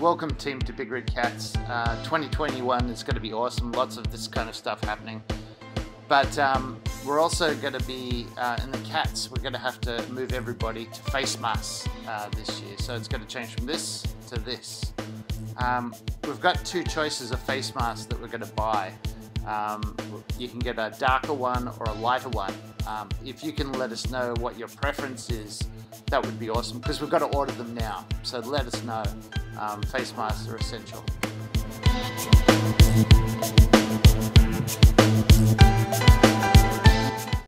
welcome team to Big Red Cats. 2021 is going to be awesome, lots of this kind of stuff happening. But we're also going to be, in the cats, we're going to have to move everybody to face masks this year. So it's going to change from this to this. We've got two choices of face masks that we're going to buy. You can get a darker one or a lighter one. If you can let us know what your preference is, that would be awesome, because we've got to order them now. So let us know. Face masks are essential.